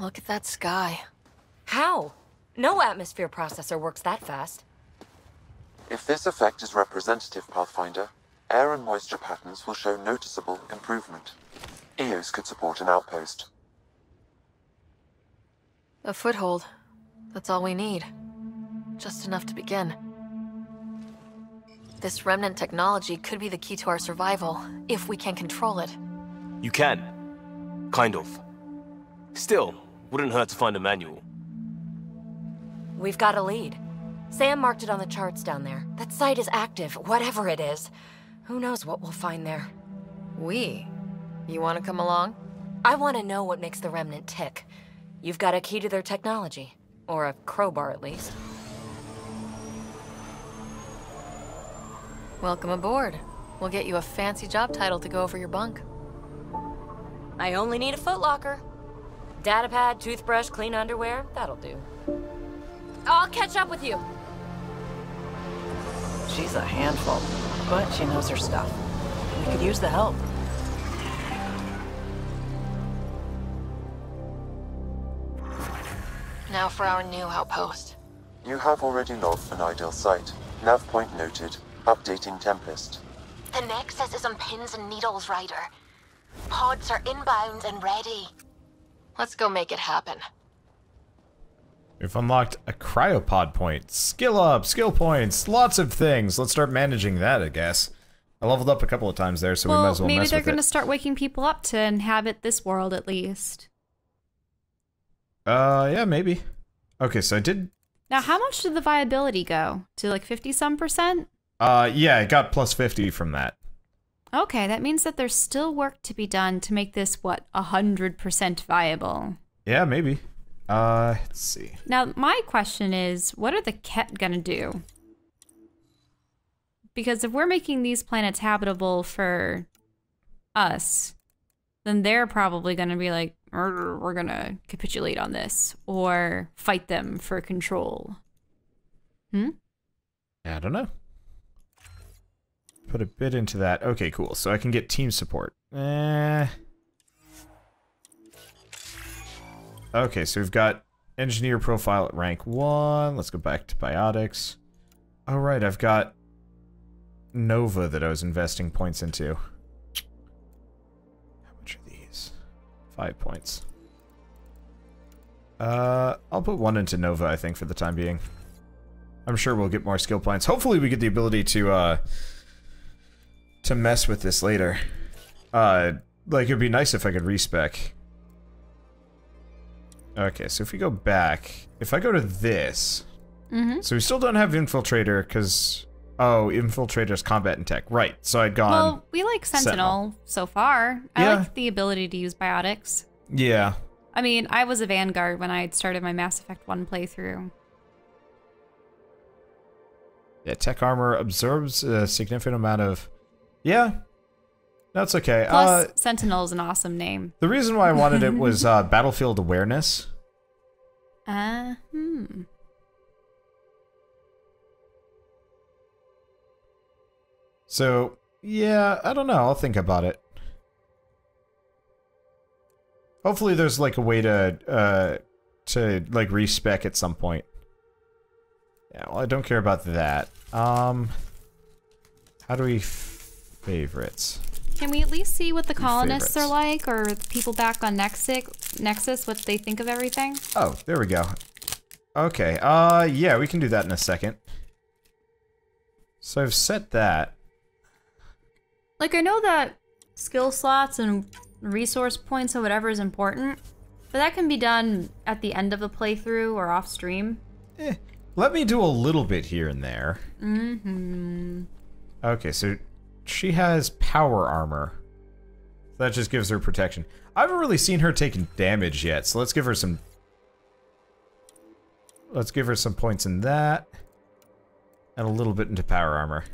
Look at that sky. How? No atmosphere processor works that fast. If this effect is representative, Pathfinder, air and moisture patterns will show noticeable improvement. Eos could support an outpost. A foothold. That's all we need. Just enough to begin. This remnant technology could be the key to our survival, if we can control it. You can. Kind of. Still, wouldn't hurt to find a manual. We've got a lead. Sam marked it on the charts down there. That site is active, whatever it is. Who knows what we'll find there. We? You want to come along? I want to know what makes the remnant tick. You've got a key to their technology. Or a crowbar, at least. Welcome aboard. We'll get you a fancy job title to go over your bunk. I only need a footlocker. Datapad, toothbrush, clean underwear, that'll do. I'll catch up with you. She's a handful, but she knows her stuff. We could use the help. Now for our new outpost. You have already logged an ideal site. Nav point noted. Updating Tempest. The Nexus is on pins and needles, Ryder. Pods are inbound and ready. Let's go make it happen. We've unlocked a cryopod point. Skill up, skill points, lots of things. Let's start managing that, I guess. I leveled up a couple of times there, so we might as well maybe mess they're with going to it. start waking people up to inhabit this world at least. Yeah, maybe. Okay, so I did... Now, how much did the viability go? To like 50-some%? Yeah, it got plus 50 from that. Okay, that means that there's still work to be done to make this, what, 100% viable? Yeah, maybe. Let's see. Now, my question is, what are the Ket gonna do? Because if we're making these planets habitable for us, then they're probably gonna be like, we're gonna capitulate on this, or fight them for control. I don't know. Put a bit into that. Okay, cool. So I can get team support. Okay, so we've got engineer profile at rank 1. Let's go back to biotics. Oh, right, I've got Nova that I was investing points into. How much are these? 5 points. I'll put 1 into Nova, I think, for the time being. I'm sure we'll get more skill points. Hopefully we get the ability to mess with this later. Like, it'd be nice if I could respec. Okay, so if we go back, if I go to this, so we still don't have Infiltrator, because, oh, Infiltrator's combat and tech. Right, so I'd gone... Well, we like Sentinel so far. I Yeah. like the ability to use biotics. Yeah. I mean, I was a Vanguard when I had started my Mass Effect 1 playthrough. Yeah, tech armor absorbs a significant amount of... Yeah, that's okay. Plus, Sentinel is an awesome name. The reason why I wanted it was battlefield awareness. So, yeah, I don't know. I'll think about it. Hopefully there's, like, a way to like, respec at some point. Yeah, well, I don't care about that. How do we... favorites? Can we at least see what the colonists favorites. are like, or the people back on Nexus, what they think of everything? Oh, there we go. Okay, yeah, we can do that in a second. So I've set that. Like, I know that skill slots and resource points or whatever is important, but that can be done at the end of a playthrough or off stream. Let me do a little bit here and there. Okay, so she has power armor. That just gives her protection. I haven't really seen her taking damage yet, so let's give her some... Let's give her some points in that. And a little bit into power armor.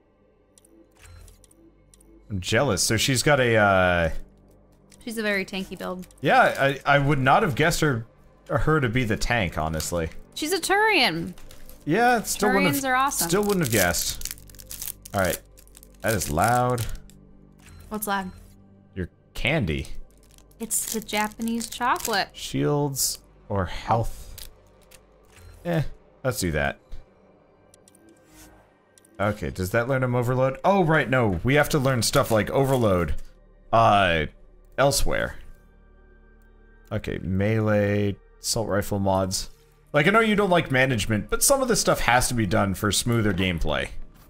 I'm jealous. So she's got a, She's a very tanky build. Yeah, I would not have guessed her to be the tank, honestly. She's a Turian. Yeah, it still wouldn't have... Turians are awesome. Still wouldn't have guessed. Alright. That is loud. What's loud? Your candy. It's the Japanese chocolate. Shields or health? Let's do that. Okay, does that learn him overload? Oh, right, no. We have to learn stuff like overload, elsewhere. Okay, melee, assault rifle mods. Like, I know you don't like management, but some of this stuff has to be done for smoother gameplay.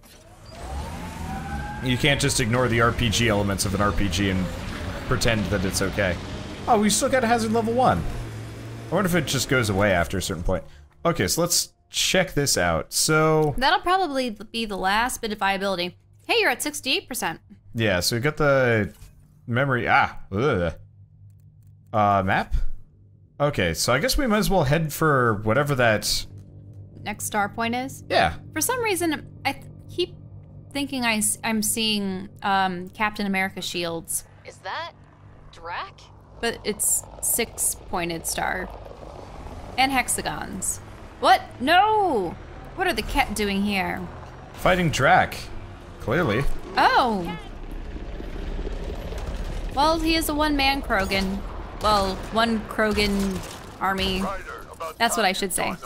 You can't just ignore the RPG elements of an RPG and pretend that it's okay. Oh, we still got a hazard level 1. I wonder if it just goes away after a certain point. Okay, so let's check this out. So That'll probably be the last bit of viability. Hey, you're at 68%. yeah, so we got the memory. Map? Okay, so I guess we might as well head for whatever that... Next star point is. Yeah. For some reason, I keep thinking I'm seeing Captain America shields. Is that Drac? But it's 6-pointed star. And hexagons. What? No! What are the cat doing here? Fighting Drac. Clearly. Oh! Well, he is a one-man Krogan. Well, one Krogan army. That's what I should say.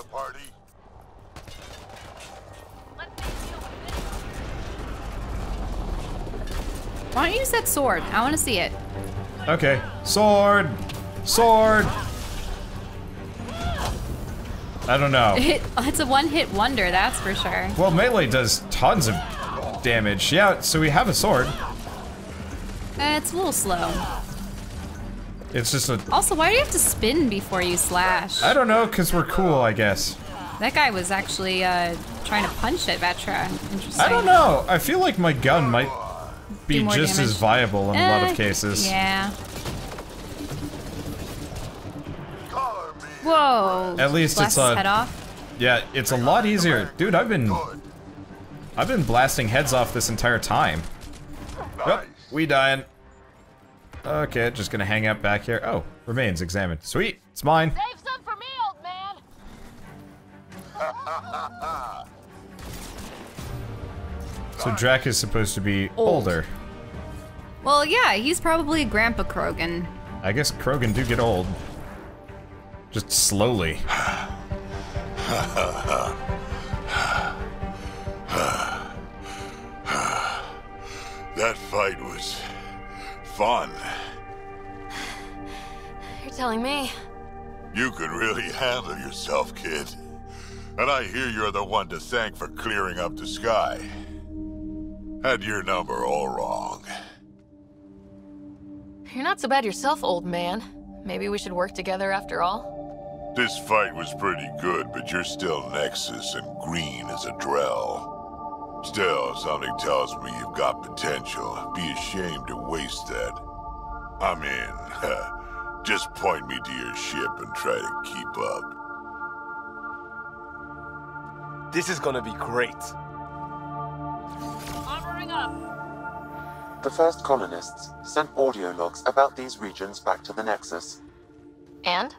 Why don't you use that sword? I want to see it. Okay. Sword! Sword! I don't know. It's a one-hit wonder, that's for sure. Well, melee does tons of damage. Yeah, so we have a sword. It's a little slow. It's just a... Also, why do you have to spin before you slash? I don't know, because we're cool, I guess. That guy was actually trying to punch at Vetra. Interesting. I don't know. I feel like my gun might be Do more just damage. as viable in a lot of cases. Yeah. Whoa. At least Blast it's his head off. Yeah, it's a lot easier. Dude, I've been blasting heads off this entire time. Oh, we dying. Okay, just gonna hang out back here. Oh, remains examined. Sweet, it's mine. Save some for me, old man! So Drac is supposed to be older. Well, yeah, he's probably a Grandpa Krogan. I guess Krogan do get old. Just slowly. That fight was fun. You're telling me. You could really handle yourself, kid. And I hear you're the one to thank for clearing up the sky. Had your number all wrong. You're not so bad yourself, old man. Maybe we should work together after all. This fight was pretty good, but you're still Nexus and green as a Drell. Still, something tells me you've got potential. Be ashamed to waste that. I mean, just point me to your ship and try to keep up. This is gonna be great. Armoring up! The first colonists sent audio logs about these regions back to the Nexus. And?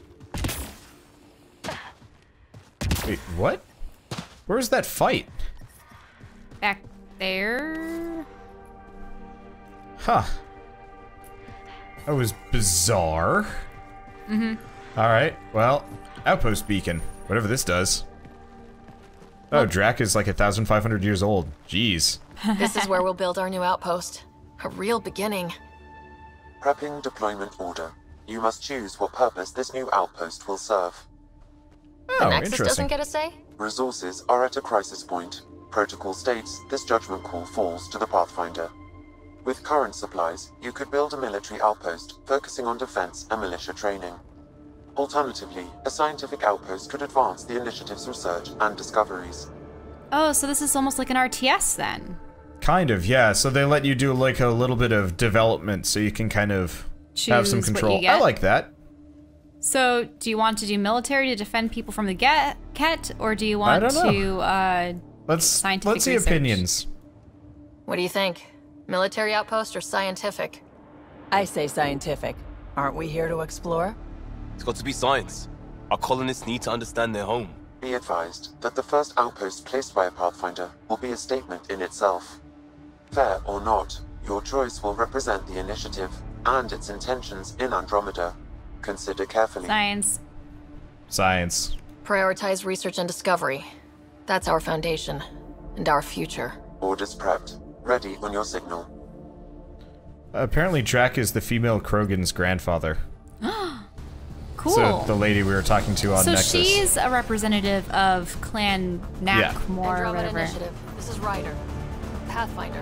Wait, what? Where's that fight? Back there? Huh. That was bizarre. Mm-hmm. Alright, well, outpost beacon. Whatever this does. Oh, Drac is like 1,500 years old. Jeez. This is where we'll build our new outpost. A real beginning. Prepping deployment order. You must choose what purpose this new outpost will serve. Oh, The Nexus interesting. doesn't get a say? Resources are at a crisis point. Protocol states this judgment call falls to the Pathfinder. With current supplies, you could build a military outpost focusing on defense and militia training. Alternatively, a scientific outpost could advance the initiative's research and discoveries. Oh, so this is almost like an RTS then. Kind of, yeah. So they let you do like a little bit of development so you can kind of have some Choose what control. you get? I like that. So, do you want to do military to defend people from the Ket, or do you want I don't to Let's scientific see research? opinions. What do you think? Military outpost or scientific? I say scientific. Aren't we here to explore? It's got to be science. Our colonists need to understand their home. Be advised that the first outpost placed by a Pathfinder will be a statement in itself. Fair or not, your choice will represent the initiative and its intentions in Andromeda. Consider carefully. Science. Science. Prioritize research and discovery. That's our foundation. And our future. Orders prepped. Ready on your signal. Apparently Drac is the female Krogan's grandfather. Cool. So the lady we were talking to on Nexus. So she's a representative of Clan Nakmor or Andromeda whatever. Initiative. This is Ryder. Pathfinder.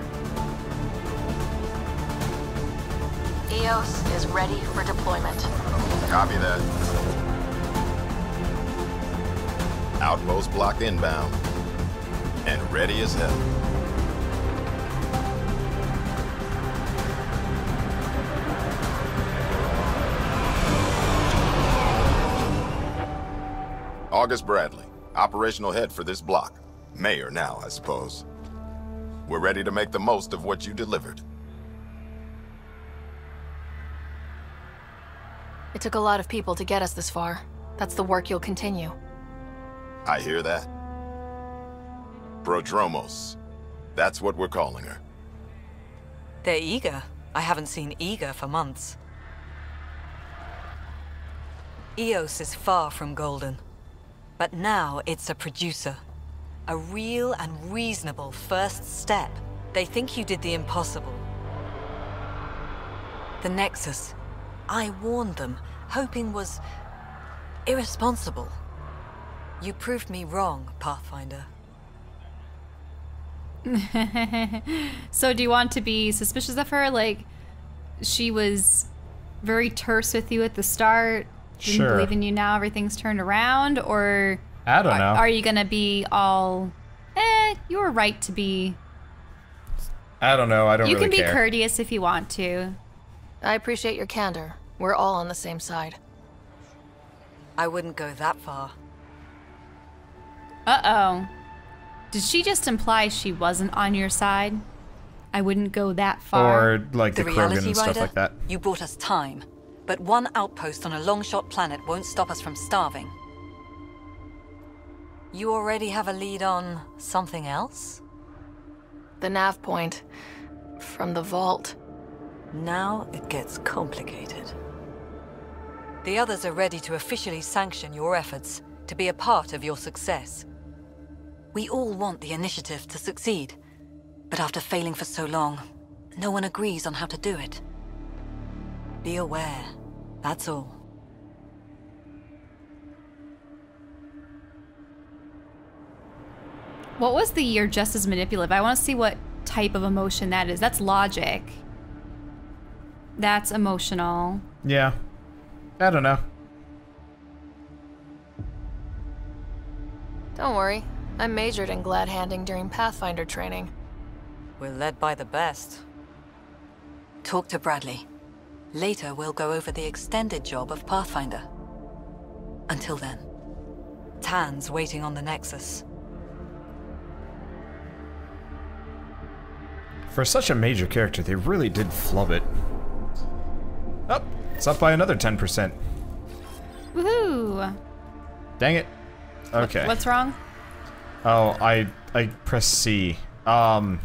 EOS is ready for deployment. Copy that. Outpost block inbound. And ready as hell. August Bradley, operational head for this block. Mayor now, I suppose. We're ready to make the most of what you delivered. It took a lot of people to get us this far. That's the work you'll continue. I hear that. Prodromos. That's what we're calling her. They're eager. I haven't seen eager for months. EOS is far from golden. But now it's a producer. A real and reasonable first step. They think you did the impossible. The Nexus. I warned them, hoping was irresponsible. You proved me wrong, Pathfinder. So do you want to be suspicious of her? Like, she was very terse with you at the start, didn't believe in you, now everything's turned around? Or I don't know. Are you gonna be all, you were right to be... I don't know, I don't really care. You can be courteous if you want to. I appreciate your candor. We're all on the same side. I wouldn't go that far. Uh-oh. Did she just imply she wasn't on your side? I wouldn't go that far. Or like the Krogan and stuff like that. You brought us time, but one outpost on a long-shot planet won't stop us from starving. You already have a lead on something else? The nav point. From the vault. Now it gets complicated. The others are ready to officially sanction your efforts, to be a part of your success. We all want the initiative to succeed, but after failing for so long, no one agrees on how to do it. Be aware, that's all. What was the "you're just as manipulative"? I want to see what type of emotion that is. That's logic. That's emotional. Yeah. I don't know. Don't worry. I majored in glad handing during Pathfinder training. We're led by the best. Talk to Bradley. Later, we'll go over the extended job of Pathfinder. Until then, Tan's waiting on the Nexus. For such a major character, they really did flub it. Oh, it's up by another 10%. Woohoo! Dang it. Okay. What's wrong? Oh, I pressed C. Oh.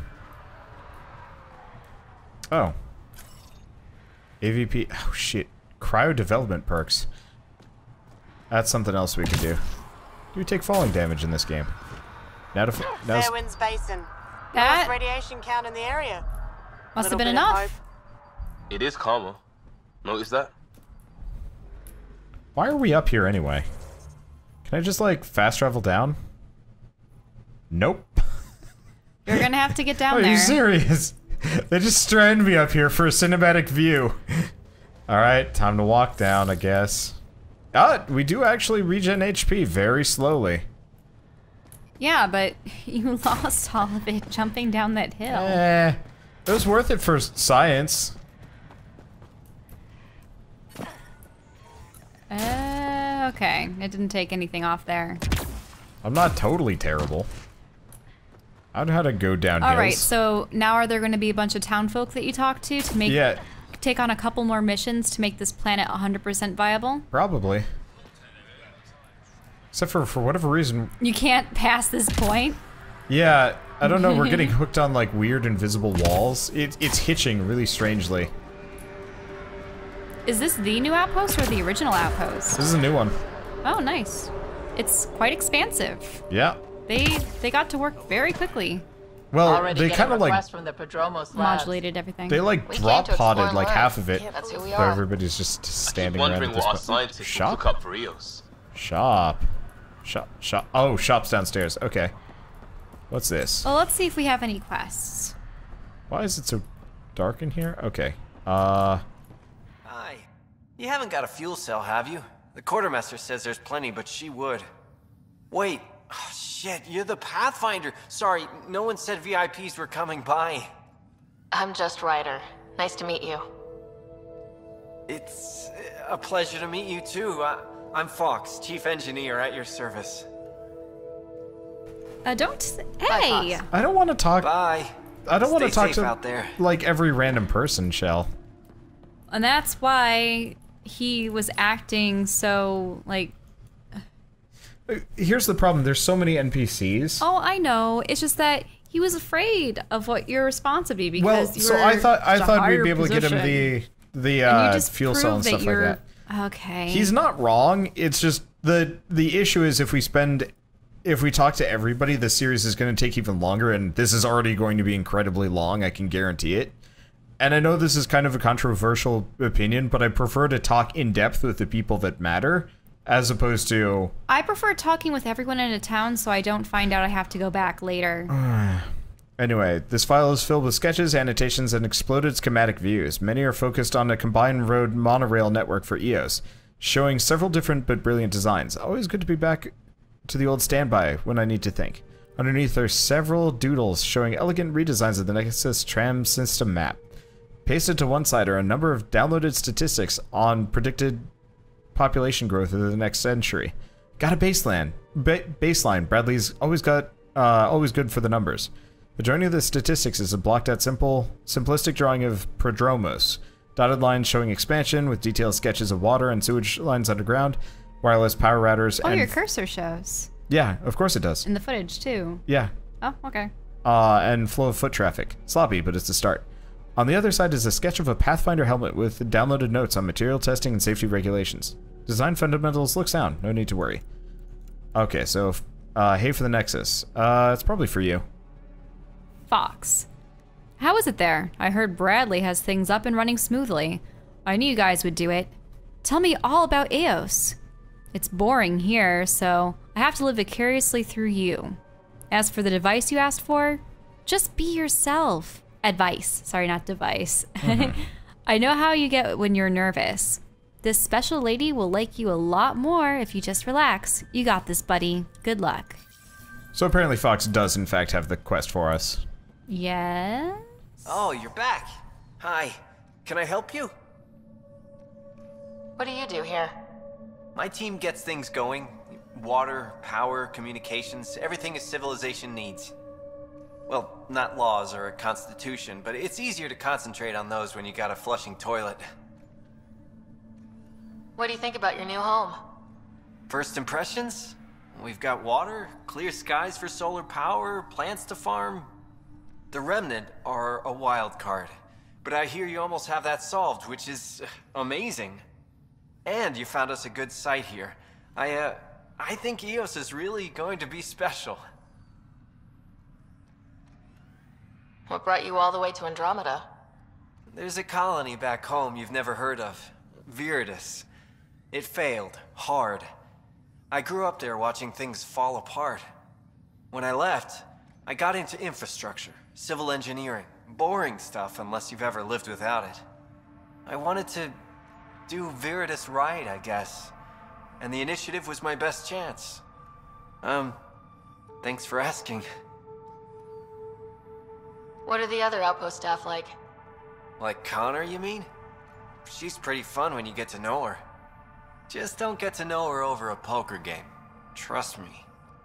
AVP. Oh shit. Cryo development perks. That's something else we can do. Do we take falling damage in this game? Fairwinds Basin. That lowest radiation count in the area. Must have been enough. It is calmer. Notice that? Why are we up here anyway? Can I just like fast travel down? Nope. You're gonna have to get down Are there. you serious? They just stranded me up here for a cinematic view. Alright, time to walk down, I guess. Ah, we do actually regen HP very slowly. Yeah, but you lost all of it jumping down that hill. It was worth it for science. Okay. It didn't take anything off there. I'm not totally terrible. I know how to go down hills. Alright, so now are there going to be a bunch of townfolk that you talk to make take on a couple more missions to make this planet 100% viable? Probably. Except for whatever reason... You can't pass this point? Yeah, I don't know, we're getting hooked on like weird invisible walls. It's hitching really strangely. Is this the new outpost or the original outpost? This is a new one. Oh, nice. It's quite expansive. Yeah. They got to work very quickly. Well, they kind of like from the Prodromos modulated everything. they like drop podded like half of it, That's who we so are. everybody's just standing I keep around wondering at this what our point. scientists Shop? will look up for Eos. Shop. Oh, shop's downstairs. Okay. What's this? Well, let's see if we have any quests. Why is it so dark in here? Okay. Hi. You haven't got a fuel cell, have you? The quartermaster says there's plenty, but she would. Wait. Oh, shit, you're the Pathfinder. Sorry, no one said VIPs were coming by. I'm just Ryder. Nice to meet you. It's a pleasure to meet you, too. I'm Fox, chief engineer at your service. Don't. Bye, Hey! Fox. I don't want to talk. Bye. I don't want to Stay talk safe to out there. like every random person, Shell. And that's why he was acting so, like... Here's the problem. There's so many NPCs. Oh, I know. It's just that he was afraid of what your response would be because you so were I thought we'd be able to get position. him the And you just fuel cell and proved stuff like that. Okay. He's not wrong. It's just the issue is if we talk to everybody, the series is going to take even longer, and this is already going to be incredibly long. I can guarantee it. And I know this is kind of a controversial opinion, but I prefer to talk in depth with the people that matter, as opposed to... I prefer talking with everyone in a town so I don't find out I have to go back later. Anyway, this file is filled with sketches, annotations, and exploded schematic views. Many are focused on a combined road monorail network for Eos, showing several different but brilliant designs. Always good to be back to the old standby when I need to think. Underneath are several doodles showing elegant redesigns of the Nexus tram system map. Pasted to one side are a number of downloaded statistics on predicted population growth of the next century. Got a baseline. Bradley's always good for the numbers. Adjoining the statistics is a blocked out simplistic drawing of Prodromos. Dotted lines showing expansion with detailed sketches of water and sewage lines underground, wireless power routers, Oh, and... your cursor shows. Yeah, of course it does. In the footage, too. Yeah. Oh, okay. And flow of foot traffic. Sloppy, but it's a start. On the other side is a sketch of a Pathfinder helmet with downloaded notes on material testing and safety regulations. Design fundamentals look sound, no need to worry. Okay, so, hey for the Nexus. It's probably for you. Fox. How is it there? I heard Bradley has things up and running smoothly. I knew you guys would do it. Tell me all about Eos. It's boring here, so I have to live vicariously through you. As for the device you asked for, just be yourself. Advice. Sorry, not device. I know how you get when you're nervous. This special lady will like you a lot more if you just relax. You got this, buddy. Good luck. So apparently Fox does in fact have the quest for us. Yes? Oh, you're back. Hi. Can I help you? What do you do here? My team gets things going. Water, power, communications, everything a civilization needs. Well, not laws or a constitution, but it's easier to concentrate on those when you got a flushing toilet. What do you think about your new home? First impressions? We've got water, clear skies for solar power, plants to farm. The Remnant are a wild card, but I hear you almost have that solved, which is amazing. And you found us a good site here. I think Eos is really going to be special. What brought you all the way to Andromeda? There's a colony back home you've never heard of. Viridis. It failed. Hard. I grew up there watching things fall apart. When I left, I got into infrastructure, civil engineering. Boring stuff unless you've ever lived without it. I wanted to do Viridis right, I guess. And the initiative was my best chance. Thanks for asking. What are the other outpost staff like? Like Connor, you mean? She's pretty fun when you get to know her. Just don't get to know her over a poker game. Trust me.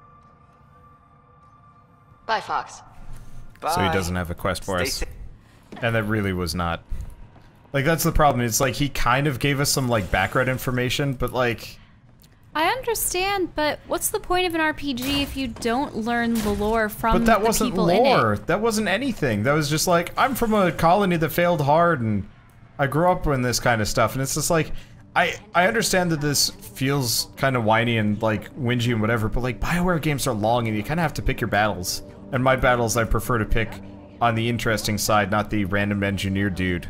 Bye, Fox. Bye. So he doesn't have a quest for us. And that really was not... Like, that's the problem. It's like, he kind of gave us some, like, background information, but, like... I understand, but what's the point of an RPG if you don't learn the lore from But that the wasn't people in lore. it? That wasn't anything. That was just like, I'm from a colony that failed hard, and I grew up in this kind of stuff, and it's just like, I understand that this feels kind of whiny and like whingy and whatever, but like BioWare games are long and you kind of have to pick your battles. And my battles I prefer to pick on the interesting side, not the random engineer dude.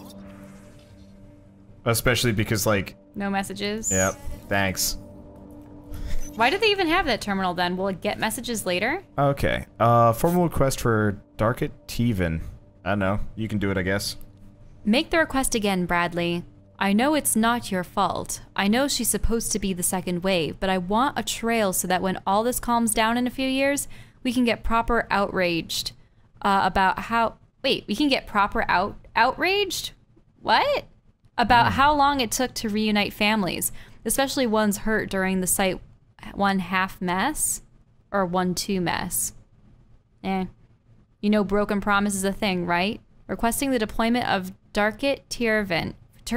Especially because like... No messages? Yep, thanks. Why do they even have that terminal then? Will it get messages later? Okay, formal request for Darket Teven. I don't know, you can do it I guess. Make the request again, Bradley. I know it's not your fault. I know she's supposed to be the second wave, but I want a trail so that when all this calms down in a few years, we can get proper outraged about how... Wait, we can get proper outraged? What? About how long it took to reunite families, especially ones hurt during the Site 1/2 mess? Or 1-2 mess? You know broken promise is a thing, right? Requesting the deployment of Darket Tervian,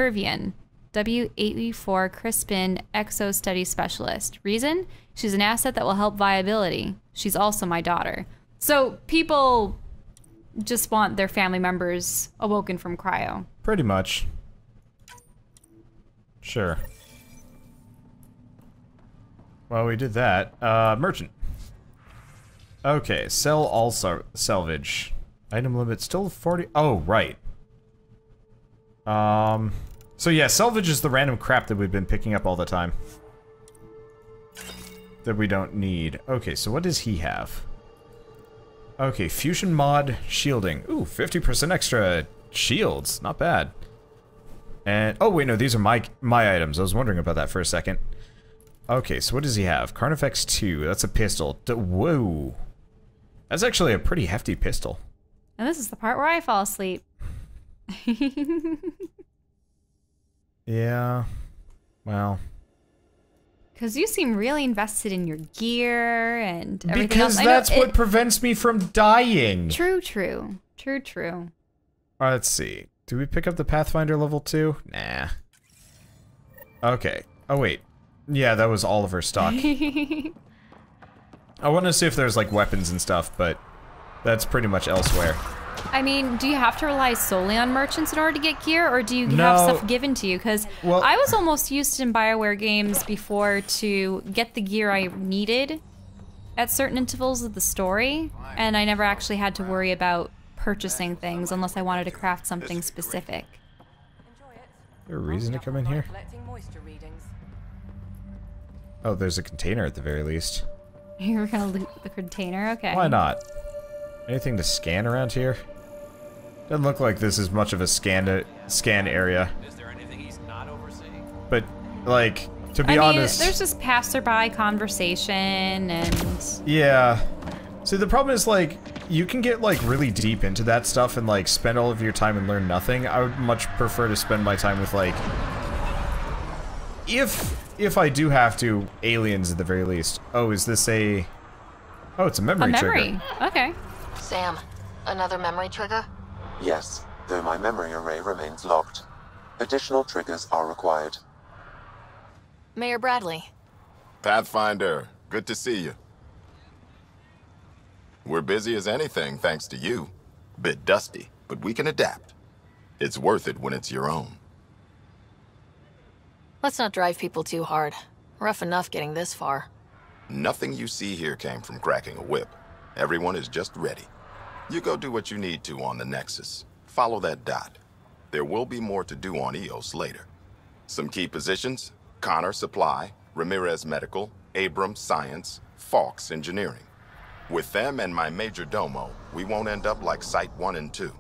W84 Crispin Exo Study Specialist. Reason? She's an asset that will help viability. She's also my daughter. So people just want their family members awoken from cryo. Pretty much. Sure. Well, we did that. Merchant. Okay, sell all salvage. Item limit still 40. Oh, right. So yeah, salvage is the random crap that we've been picking up all the time. That we don't need. Okay, so what does he have? Okay, fusion mod shielding. Ooh, 50% extra shields. Not bad. And, oh wait, no, these are my items. I was wondering about that for a second. Okay, so what does he have? Carnifex 2, that's a pistol. Whoa. That's actually a pretty hefty pistol. And this is the part where I fall asleep. Yeah. Well. Because you seem really invested in your gear and everything because else. That's what prevents me from dying. True, true. True, true. Let's see. Do we pick up the Pathfinder level 2? Nah. Okay. Oh, wait. Yeah, that was all of her stock. I want to see if there's, like, weapons and stuff, but that's pretty much elsewhere. I mean, do you have to rely solely on merchants in order to get gear, or do you have stuff given to you? Because I was almost used in BioWare games before to get the gear I needed at certain intervals of the story, and I never actually had to worry about purchasing things unless I wanted to craft something specific. Is there a reason to come in here? Oh, there's a container at the very least. You're gonna loot the container? Okay. Why not? Anything to scan around here? Doesn't look like this is much of a scan area. Is there anything he's not overseeing? But, like, to be honest... there's just passerby conversation and... Yeah. See, the problem is, like, you can get, like, really deep into that stuff and, like, spend all of your time and learn nothing. I would much prefer to spend my time with, like... If I do have to, aliens at the very least. Oh, is this a... Oh, it's a memory trigger. Okay. Sam, another memory trigger? Yes, though my memory array remains locked. Additional triggers are required. Mayor Bradley. Pathfinder, good to see you. We're busy as anything, thanks to you. Bit dusty, but we can adapt. It's worth it when it's your own. Let's not drive people too hard. Rough enough getting this far. Nothing you see here came from cracking a whip. Everyone is just ready. You go do what you need to on the Nexus. Follow that dot. There will be more to do on EOS later. Some key positions: Connor Supply, Ramirez Medical, Abrams Science, Fawkes Engineering. With them and my major domo, we won't end up like Site 1 and 2.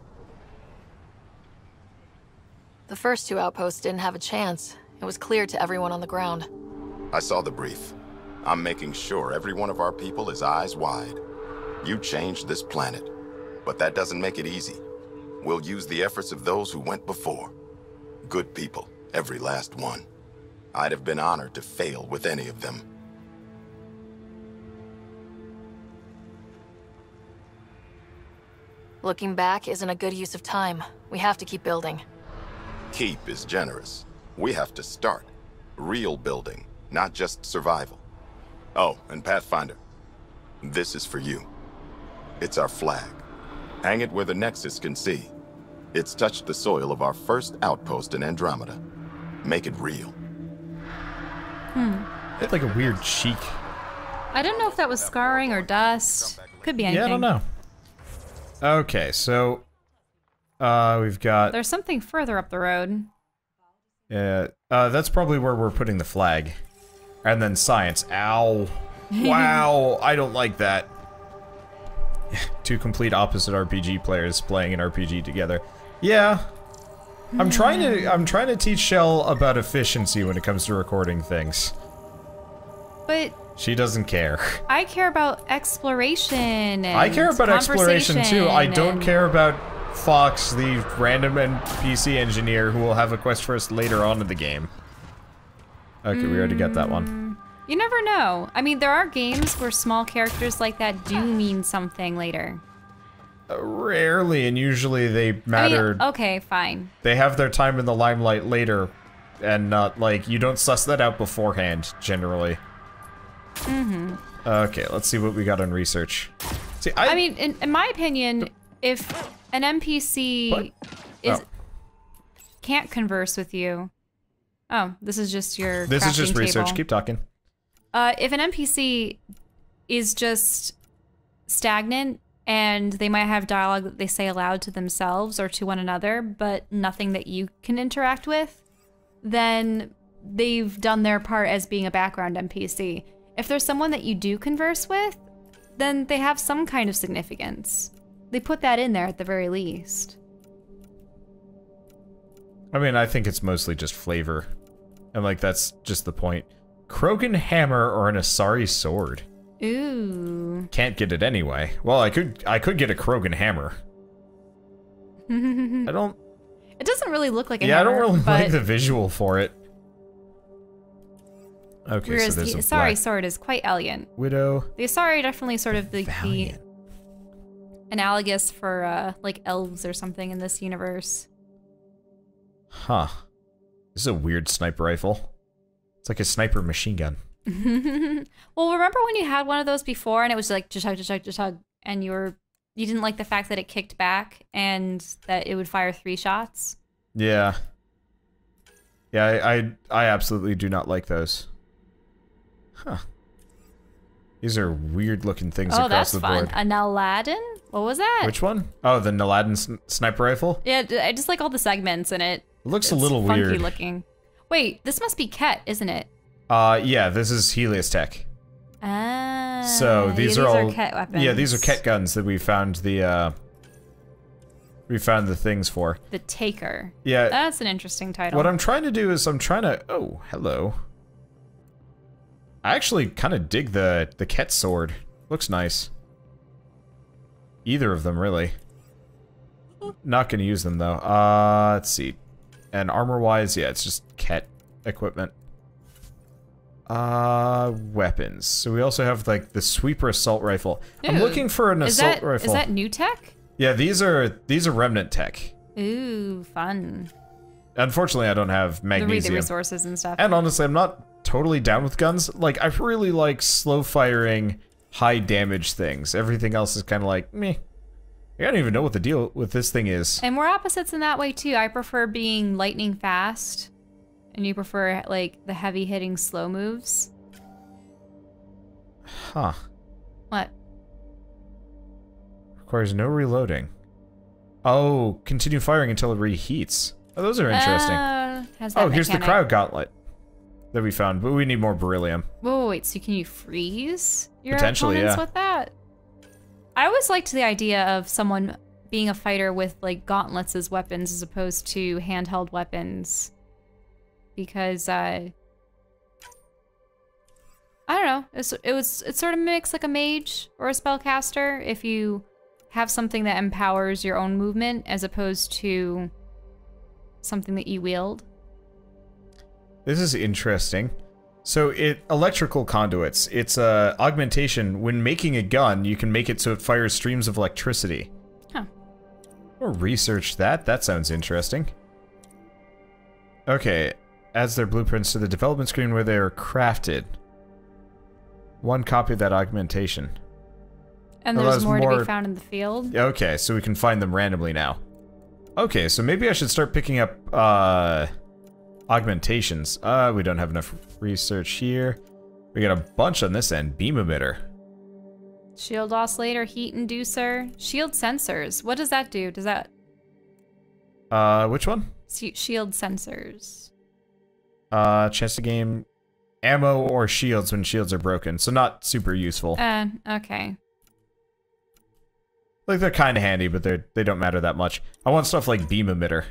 The first two outposts didn't have a chance. It was clear to everyone on the ground. I saw the brief. I'm making sure every one of our people is eyes wide. You changed this planet, but that doesn't make it easy. We'll use the efforts of those who went before. Good people, every last one. I'd have been honored to fail with any of them. Looking back isn't a good use of time. We have to keep building. Keep is generous. We have to start. Real building, not just survival. Oh, and Pathfinder, this is for you. It's our flag. Hang it where the Nexus can see. It's touched the soil of our first outpost in Andromeda. Make it real. It's like a weird cheek. I don't know if that was scarring or dust. Could be anything. Yeah, I don't know. Okay, so we've got. There's something further up the road. Yeah, that's probably where we're putting the flag, and then science. Ow! Wow, I don't like that. Two complete opposite RPG players playing an RPG together. Yeah, I'm trying to teach Shell about efficiency when it comes to recording things. But she doesn't care. I care about exploration. And I care about exploration too. I don't care about Fox, the random NPC engineer who will have a quest for us later on in the game. Okay, we already got that one. You never know. I mean, there are games where small characters like that do mean something later. Rarely, and usually they matter. I mean, okay, fine. They have their time in the limelight later, and not like you don't suss that out beforehand. Generally. Okay, let's see what we got on research. See, I mean, in my opinion, if an NPC can't converse with you. Oh, this is just your. This is just crafting research. table. Keep talking. If an NPC is just stagnant and they might have dialogue that they say aloud to themselves or to one another, but nothing that you can interact with, then they've done their part as being a background NPC. If there's someone that you do converse with, then they have some kind of significance. They put that in there at the very least. I mean, I think it's mostly just flavor. And like, that's just the point. Krogan hammer or an Asari sword? Ooh. Can't get it anyway. Well, I could get a Krogan hammer. I don't... It doesn't really look like a hammer. Yeah, I don't really but... like the visual for it. Okay, whereas so there's the a Asari sword is quite elegant. Widow. The Asari are definitely sort of the analogous for like elves or something in this universe. Huh. This is a weird sniper rifle. It's like a sniper machine gun. Well, remember when you had one of those before and it was like just hug, and you didn't like the fact that it kicked back and that it would fire 3 shots? Yeah. Yeah, I absolutely do not like those. Huh. These are weird looking things across the board. Oh, that's fun. A Naladin? What was that? Which one? Oh, the Naladin sniper rifle? Yeah, I just like all the segments in it. It looks a It's little funky weird. looking. Wait, this must be Ket, isn't it? Yeah, this is Helios Tech. Ah. So these are all Ket weapons. Yeah, these are Ket guns that we found the things for. The Taker. Yeah. That's an interesting title. What I'm trying to do is oh, hello. I actually kind of dig the Ket sword. Looks nice. Either of them, really. Not gonna use them though. Let's see. And armor-wise, yeah, it's just Ket equipment. Weapons. So we also have like the sweeper assault rifle. Ooh. I'm looking for an assault rifle. Is that new tech? Yeah, these are remnant tech. Ooh, fun. Unfortunately, I don't have magnesium. The resources and stuff. And honestly, I'm not totally down with guns. Like, I really like slow firing, high damage things. Everything else is kind of like, meh. I don't even know what the deal with this thing is. And we're opposites in that way too. I prefer being lightning fast, and you prefer like the heavy hitting slow moves. Huh. What? Requires no reloading. Oh, continue firing until it reheats. Oh, those are interesting. Has that here's the mechanic. cryo gauntlet that we found, but we need more beryllium. Whoa, wait, so can you freeze your Potentially, opponents yeah. with that? I always liked the idea of someone being a fighter with like gauntlets as weapons as opposed to handheld weapons. Because I don't know, it sort of makes like a mage or a spellcaster if you have something that empowers your own movement as opposed to something that you wield. This is interesting. So electrical conduits, it's a augmentation. When making a gun, you can make it so it fires streams of electricity. Huh. We'll research that. That sounds interesting. Okay, adds their blueprints to the development screen where they are crafted. One copy of that augmentation. And there's more to be found in the field. Okay, so we can find them randomly now. Okay, so maybe I should start picking up, augmentations. We don't have enough research here. We got a bunch on this end. Beam emitter. Shield oscillator, heat inducer, shield sensors. What does that do? Does that... Which one? Shield sensors. Chance to gain ammo or shields when shields are broken, so not super useful. Okay. Like, they're kind of handy, but they don't matter that much. I want stuff like beam emitter.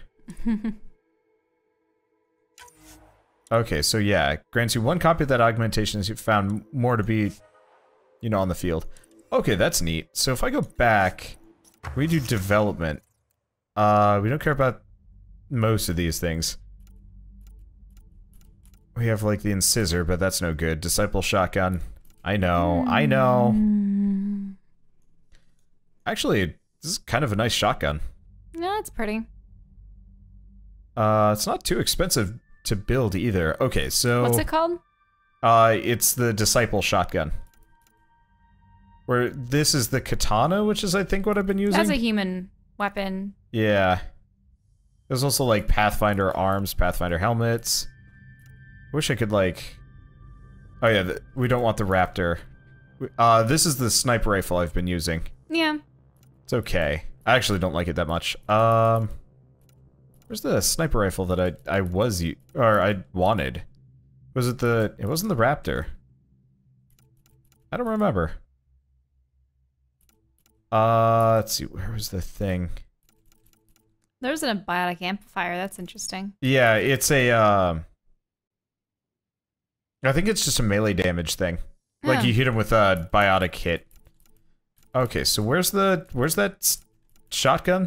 Okay, so yeah, grants you 1 copy of that augmentation as you found more to be, you know, on the field. Okay, that's neat. So if I go back, we do development. We don't care about most of these things. We have, like, the incisor, but that's no good. Disciple shotgun. I know. Actually, this is kind of a nice shotgun. Yeah, it's pretty. It's not too expensive to build either. Okay, so... What's it called? It's the Disciple shotgun. Where this is the katana, which is, I think, what I've been using. That's a human weapon. Yeah. There's also, like, Pathfinder arms, Pathfinder helmets. Wish I could, like... Oh, yeah, we don't want the raptor. This is the sniper rifle I've been using. Yeah. It's okay. I actually don't like it that much. Where's the sniper rifle that I wanted? Was it the... It wasn't the raptor. I don't remember. Let's see, where was the thing? There's an abiotic amplifier, that's interesting. Yeah, it's a, I think it's just a melee damage thing. Like, you hit him with a biotic hit. Okay, so where's that shotgun?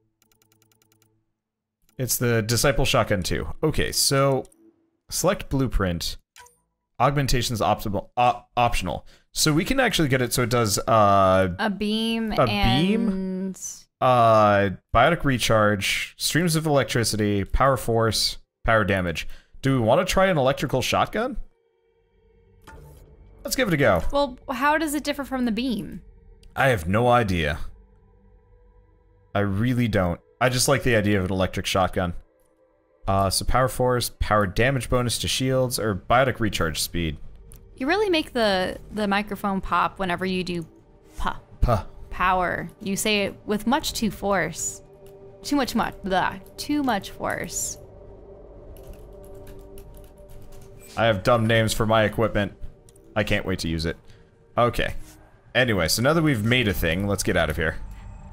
It's the Disciple Shotgun 2. Okay, so select blueprint. Augmentation's optional. So we can actually get it so it does a beam and biotic recharge, streams of electricity, power force, power damage. Do we want to try an electrical shotgun? Let's give it a go. Well, how does it differ from the beam? I have no idea. I really don't. I just like the idea of an electric shotgun. So power force, power damage bonus to shields, or biotic recharge speed. You really make the microphone pop whenever you do power. You say it with too much force. I have dumb names for my equipment. I can't wait to use it. Okay. Anyway, so now that we've made a thing, let's get out of here.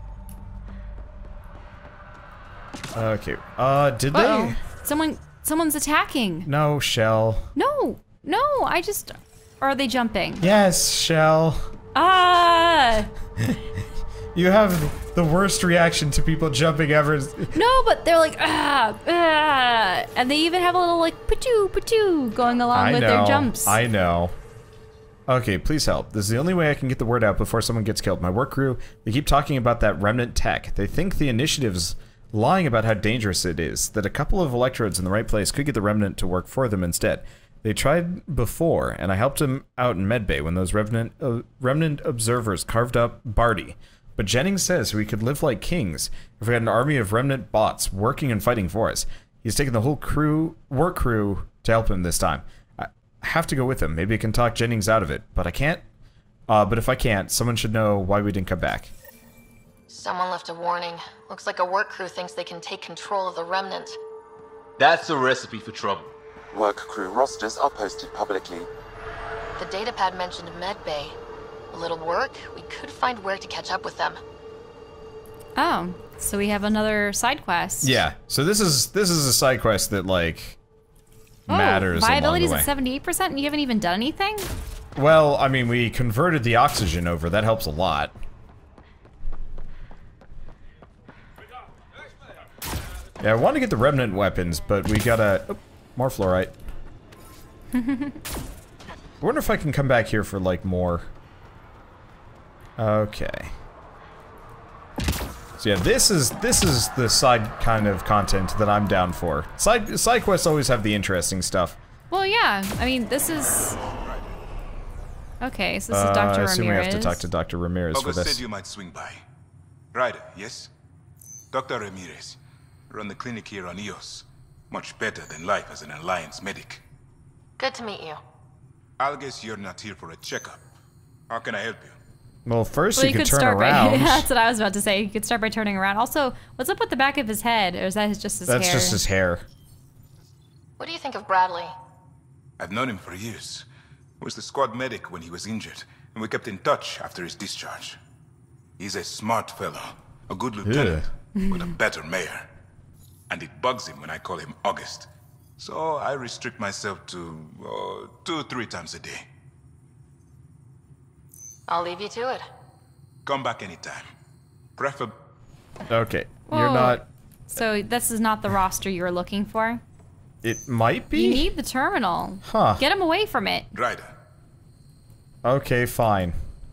Okay. Did they? Someone's attacking. No, Shell. No, or are they jumping? Yes, Shell. Ah! You have the worst reaction to people jumping ever. No, but they're like, and they even have a little, like, pachoo going along with their jumps. I know. Okay, please help. This is the only way I can get the word out before someone gets killed. My work crew, they keep talking about that remnant tech. They think the initiative's lying about how dangerous it is, that a couple of electrodes in the right place could get the remnant to work for them instead. They tried before, and I helped them out in medbay when those remnant observers carved up Barty. But Jennings says we could live like kings if we had an army of remnant bots working and fighting for us. He's taken the whole work crew to help him this time. I have to go with him. Maybe I can talk Jennings out of it, but I can't. But if I can't, someone should know why we didn't come back. Someone left a warning. Looks like a work crew thinks they can take control of the remnant. That's a recipe for trouble. Work crew rosters are posted publicly. The datapad mentioned medbay. A little work, we could find where to catch up with them. Oh, so we have another side quest. Yeah, so this is a side quest that, like, matters along the way. Viability's at 78% and you haven't even done anything? Well, I mean, we converted the oxygen over. That helps a lot. Yeah, I want to get the remnant weapons, but we gotta... Oh, more fluorite. I wonder if I can come back here for, like, more... Okay. So yeah, this is the side kind of content that I'm down for. Side quests always have the interesting stuff. Well, yeah. I mean, this is... Okay, so this is Dr. Ramirez. I assume we have to talk to Dr. Ramirez for this. Said you might swing by. Ryder, yes? Dr. Ramirez. Run the clinic here on Eos. Much better than life as an Alliance medic. Good to meet you. I'll guess you're not here for a checkup. How can I help you? Well, first Well, you could turn start around. By, that's what I was about to say. You could start by turning around. Also, what's up with the back of his head? Or is that just his hair? That's just his hair. What do you think of Bradley? I've known him for years. He was the squad medic when he was injured, and we kept in touch after his discharge. He's a smart fellow, a good lieutenant, but a better mayor. And it bugs him when I call him August. So I restrict myself to 2-3 times a day. I'll leave you to it. Come back anytime. Preferably. Okay, Whoa. you're not... So this is not the roster you were looking for? It might be? You need the terminal. Huh. Get him away from it. Right. Okay, fine.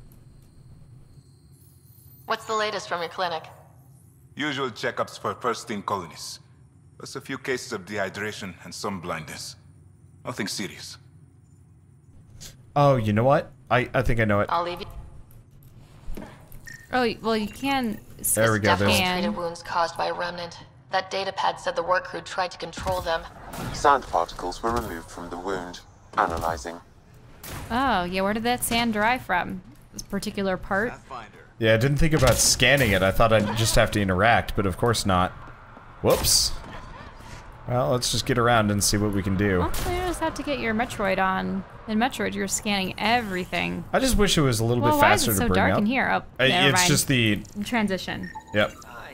What's the latest from your clinic? Usual checkups for first-in colonies. Plus a few cases of dehydration and some blindness. Nothing serious. Oh, you know what? I think I know it. I'll leave you. Oh, well, you can... There we go. Definitely treated wounds caused by a remnant. That datapad said the work crew tried to control them. Sand particles were removed from the wound. Analyzing. Oh, yeah, where did that sand derive from? This particular part? Yeah, I didn't think about scanning it. I thought I'd just have to interact, but of course not. Whoops. Well, let's just get around and see what we can do. Well, you just have to get your Metroid on. In Metroid, you're scanning everything. I just wish it was a little bit faster to bring up. Why is it so dark in here? Oh, never it's mind. just the... Transition. Yep.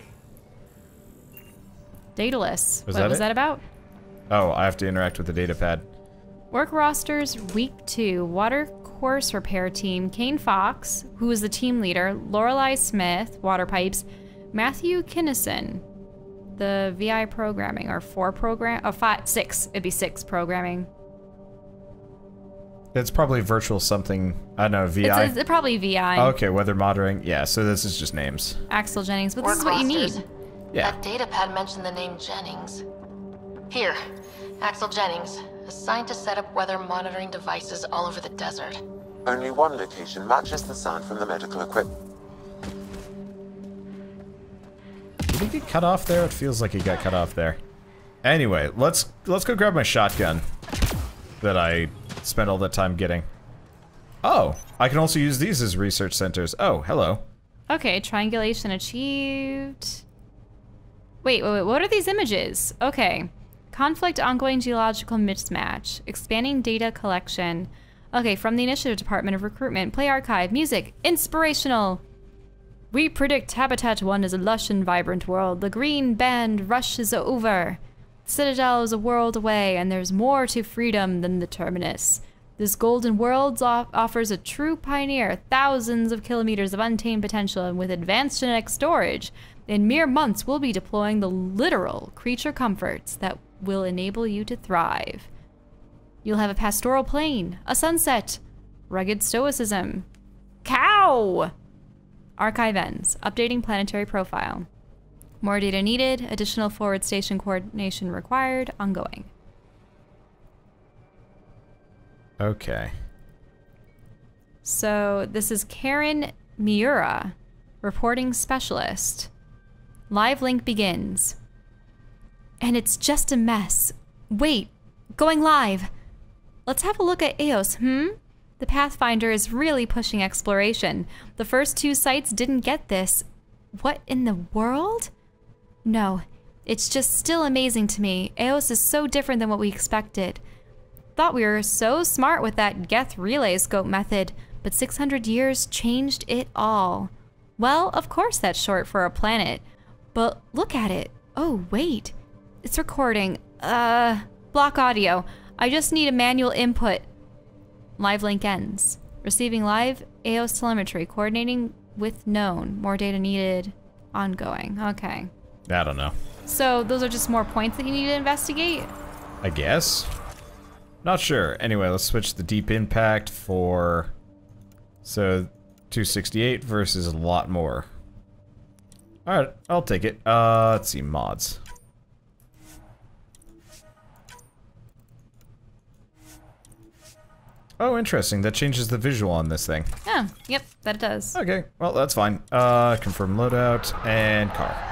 Dataless. Was What that was it? that about? Oh, I have to interact with the datapad. Work rosters, week 2. Water course repair team. Kane Fox, who is the team leader. Lorelei Smith, water pipes. Matthew Kinnison, the VI programming, or 6. It'd be 6 programming. It's probably virtual something. I don't know, VI? It's probably VI. Okay, weather monitoring. Yeah, so this is just names. Axel Jennings, but this is Work what you rosters. need. Yeah. That datapad mentioned the name Jennings. Here, Axel Jennings, assigned to set up weather monitoring devices all over the desert. Only one location matches the sound from the medical equipment. Did he get cut off there? It feels like he got cut off there. Anyway, let's go grab my shotgun that I spent all that time getting. Oh, I can also use these as research centers. Oh, hello. Okay, triangulation achieved. Wait, what are these images? Okay. Conflict, ongoing geological mismatch, expanding data collection. Okay, from the Initiative Department of Recruitment, play archive, music, inspirational. We predict Habitat 1 is a lush and vibrant world. The green band rush is over. Citadel is a world away, and there's more to freedom than the terminus. This golden world offers a true pioneer, thousands of kilometers of untamed potential, and with advanced genetic storage, in mere months we'll be deploying the literal creature comforts that will enable you to thrive. You'll have a pastoral plain, a sunset, rugged stoicism. Cow! Archive ends. Updating planetary profile. More data needed. Additional forward station coordination required. Ongoing. Okay. So this is Karen Miura, reporting specialist. Live link begins. And it's just a mess. Wait, going live. Let's have a look at Eos, The Pathfinder is really pushing exploration. The first 2 sites didn't get this. What in the world? No, it's just still amazing to me. Eos is so different than what we expected. Thought we were so smart with that Geth relay scope method, but 600 years changed it all. Well, of course that's short for a planet, but look at it. Oh, wait. It's recording. Block audio. I just need a manual input. Live link ends. Receiving live Eos telemetry. Coordinating with known. More data needed. Ongoing. Okay. I don't know. So those are just more points that you need to investigate? I guess. Not sure. Anyway, let's switch the deep impact for... So, 268 versus a lot more. Alright, I'll take it. Let's see, mods. Oh, interesting. That changes the visual on this thing. Yeah, yep, that it does. Okay, well, that's fine. Confirm loadout and car.